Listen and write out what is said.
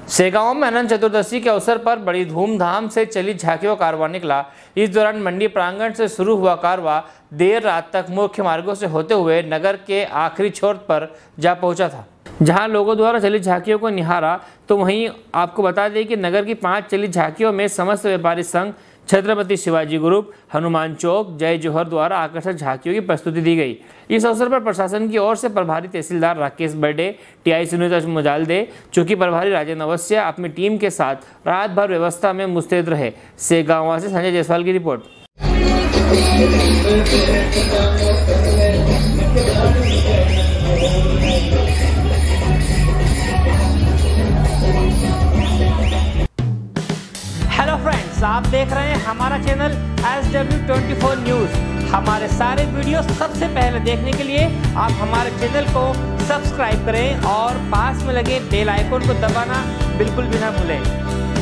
सेगांव में अनंत चतुर्दशी के अवसर पर बड़ी धूमधाम से चली झांकियों का कारवां निकला। इस दौरान मंडी प्रांगण से शुरू हुआ कारवां देर रात तक मुख्य मार्गों से होते हुए नगर के आखिरी छोर पर जा पहुंचा था, जहां लोगों द्वारा चली झांकियों को निहारा। तो वहीं आपको बता दें कि नगर की 5 चली झांकियों में समस्त व्यापारी संघ, छत्रपति शिवाजी ग्रुप, हनुमान चौक, जय जोहर द्वारा आकर्षक झांकियों की प्रस्तुति दी गई। इस अवसर पर प्रशासन की ओर से प्रभारी तहसीलदार राकेश बर्डे, टीआई सुनीता मुजालदे, चौकी प्रभारी राजेंद्र अवसर अपनी टीम के साथ रात भर व्यवस्था में मुस्तैद रहे। सेगांव से संजय जायसवाल की रिपोर्ट। हेलो फ्रेंड्स, आप देख रहे हैं हमारा चैनल SW24 न्यूज। हमारे सारे वीडियो सबसे पहले देखने के लिए आप हमारे चैनल को सब्सक्राइब करें और पास में लगे बेल आइकन को दबाना बिल्कुल भी ना भूलें।